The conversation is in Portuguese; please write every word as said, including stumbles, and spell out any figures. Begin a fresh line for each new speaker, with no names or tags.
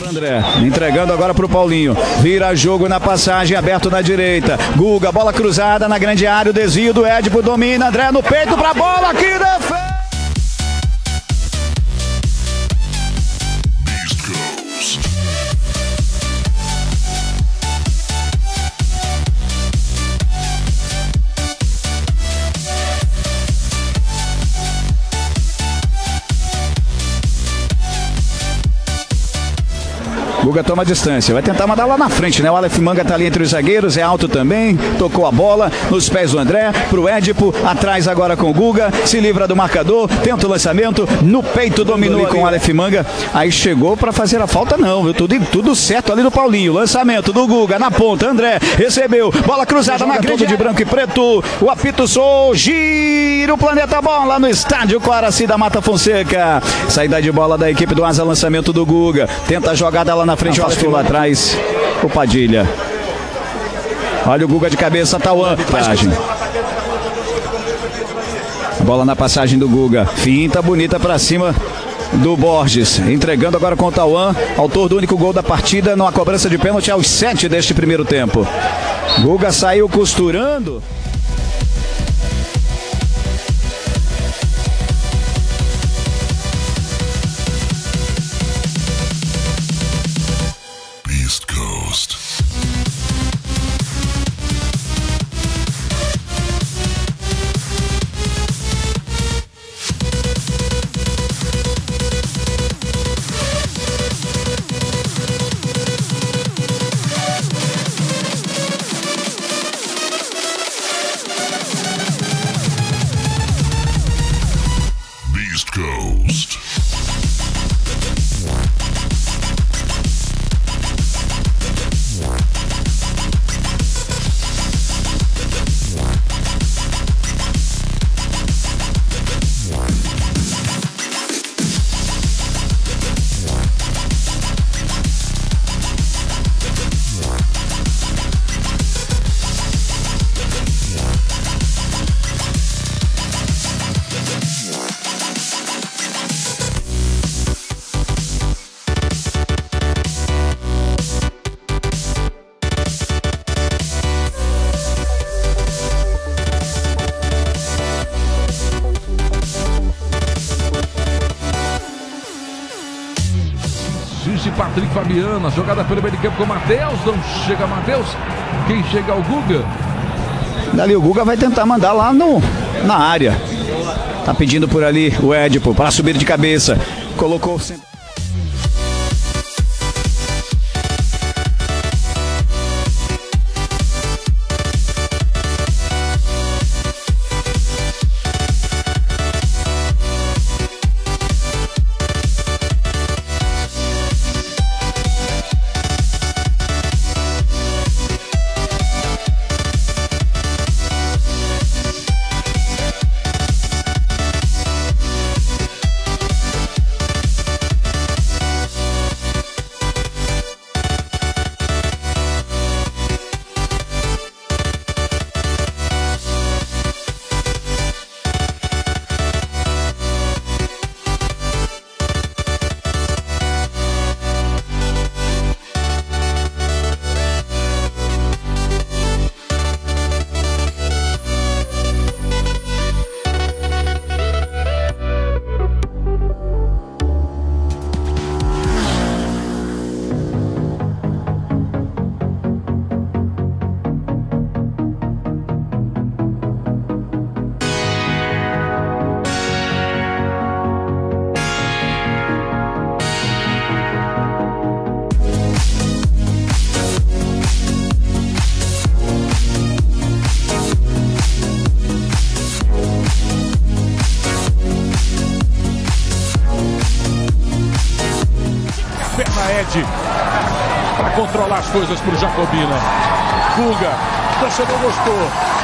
André, entregando agora pro Paulinho. Vira jogo na passagem, aberto na direita. Guga, bola cruzada na grande área, o desvio do Édipo, domina. André no peito pra bola, que defesa! Guga toma distância, vai tentar mandar lá na frente, né? O Aleph Manga tá ali entre os zagueiros, é alto também, tocou a bola nos pés do André, pro Édipo, atrás agora com o Guga, se livra do marcador, tenta o lançamento, no peito dominou com o Aleph Manga, aí chegou pra fazer a falta não, viu? Tudo, tudo certo ali no Paulinho, lançamento do Guga na ponta, André recebeu, bola cruzada na grande de branco e preto, o apito sou, gira o planeta bola no estádio Coaraci da Mata Fonseca, saída de bola da equipe do Asa, lançamento do Guga, tenta a jogada lá na frente, o Aleph lá atrás, o Padilha. Olha o Guga de cabeça, Tauan. Bola na passagem do Guga. Finta bonita pra cima do Borges. Entregando agora com o Tauan. Autor do único gol da partida numa cobrança de pênalti aos sete deste primeiro tempo. Guga saiu costurando.
Coast.
Gigi, Patrick, Fabiana, jogada pelo meio de campo com o Matheus, não chega Matheus, quem chega é o Guga.
Dali o Guga vai tentar mandar lá no, na área, tá pedindo por ali o Édipo para subir de cabeça, colocou o centro.
Para controlar as coisas para o Jacobina. Guga, torcedor gostou.